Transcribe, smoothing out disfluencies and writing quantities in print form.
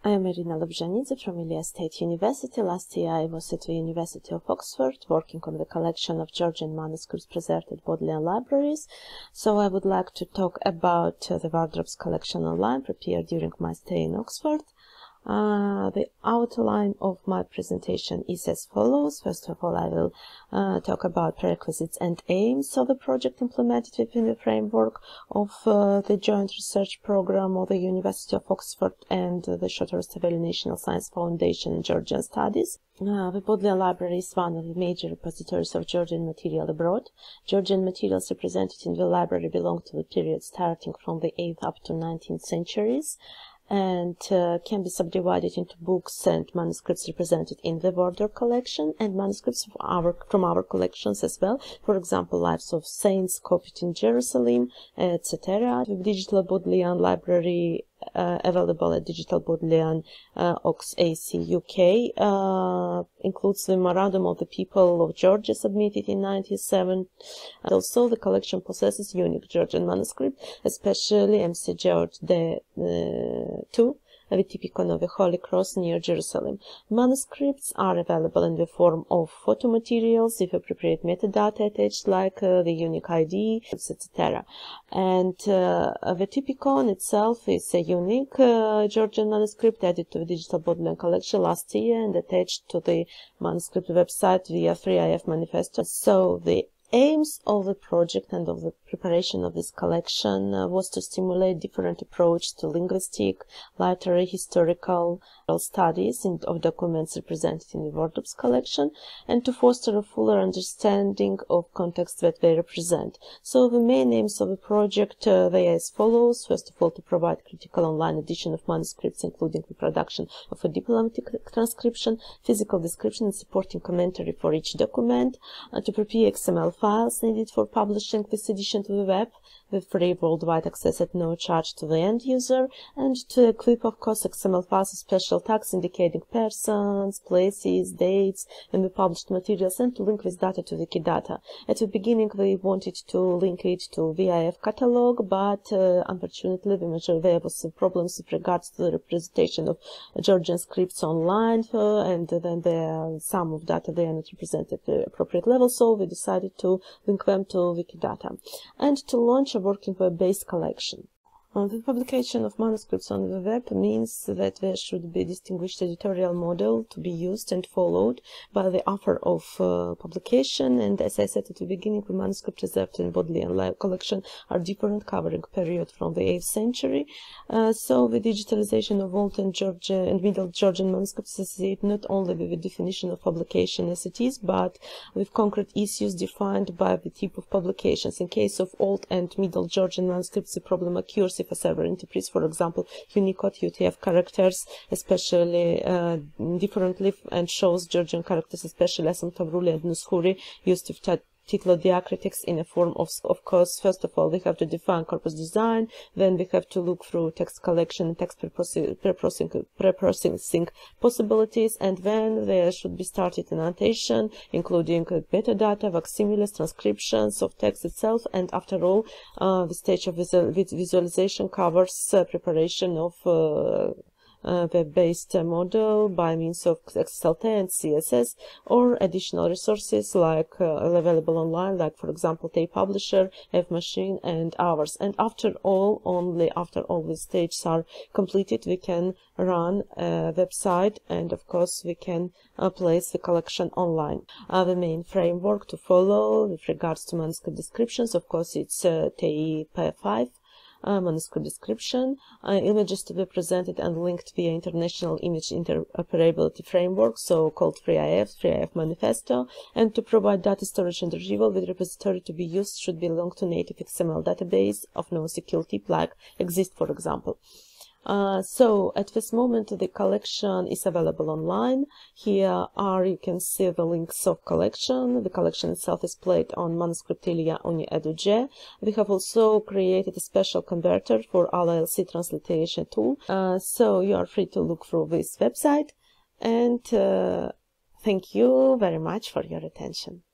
I am Irina Lobzhanidze from Ilia State University. Last year I was at the University of Oxford working on the collection of Georgian manuscripts preserved at Bodleian Libraries. So I would like to talk about the Wardrops Collection Online prepared during my stay in Oxford. The outline of my presentation is as follows. First of all, I will talk about prerequisites and aims of the project implemented within the framework of the joint research program of the University of Oxford and the Shorter-Stavely National Science Foundation in Georgian Studies. The Bodleian Library is one of the major repositories of Georgian material abroad. Georgian materials represented in the library belong to the period starting from the 8th up to 19th centuries, and can be subdivided into books and manuscripts represented in the Wardrop Collection and manuscripts from our collections as well. For example, lives of saints copied in Jerusalem, etc. The digital Bodleian Library available at Digital Bodleian Ox AC UK includes the Memorandum of the People of Georgia submitted in 1997. Also, the collection possesses unique Georgian manuscript, especially MC George II, the typicon of the Holy Cross near Jerusalem. Manuscripts are available in the form of photo materials with appropriate metadata attached, like the unique ID, etc. And the typicon itself is a unique Georgian manuscript added to the Digital Bodleian Collection last year and attached to the manuscript website via 3IF manifesto. So the aims of the project and of the preparation of this collection was to stimulate different approach to linguistic, literary, historical studies of documents represented in the Wardrops collection, and to foster a fuller understanding of context that they represent. So the main aims of the project they are as follows. First of all, to provide critical online edition of manuscripts, including the production of a diplomatic transcription, physical description and supporting commentary for each document, to prepare XML files needed for publishing this edition to the web with free worldwide access at no charge to the end user, and to equip, of course, XML files with special tags indicating persons, places, dates, and the published materials, and to link this data to Wikidata. At the beginning, we wanted to link it to VIF catalog, but unfortunately, there was problems with regards to the representation of Georgian scripts online, and then some of data they are not represented at the appropriate level, so we decided to link them to Wikidata, and to launch a working web-based collection. The publication of manuscripts on the web means that there should be a distinguished editorial model to be used and followed by the author of publication, and as I said at the beginning, the manuscripts reserved in Bodleian collection are different, covering period from the 8th century. So the digitalization of Old and Georgian and Middle Georgian manuscripts is not only with the definition of publication as it is, but with concrete issues defined by the type of publications. In case of Old and Middle Georgian manuscripts, the problem occurs if a server interprets, for example, Unicode, UTF characters, especially differently, and shows Georgian characters, especially Asamtavruli and Nushuri, used with titlo-diacritics in a form of course, first of all, we have to define corpus design, then we have to look through text collection and text preprocessing possibilities, and then there should be started an annotation, including metadata, facsimiles, transcriptions of text itself, and after all, the stage of visualization covers preparation of web-based model by means of XLT and CSS, or additional resources like available online, like for example Tape Publisher, F-Machine, and ours. And after all, only after all these stages are completed, we can run a website, and of course we can place the collection online. The main framework to follow with regards to manuscript descriptions, of course, it's TE5. Manuscript description, images to be presented and linked via International Image Interoperability Framework, so-called 3IF Manifesto, and to provide data storage and retrieval with repository to be used should belong to native XML database of NoSQL type, like exist, for example. So at this moment the collection is available online. Here you can see the links of collection. The collection itself is played on manuscript Ilia Uni Edu. We have also created a special converter for LLC translation tool. So you are free to look through this website, and thank you very much for your attention.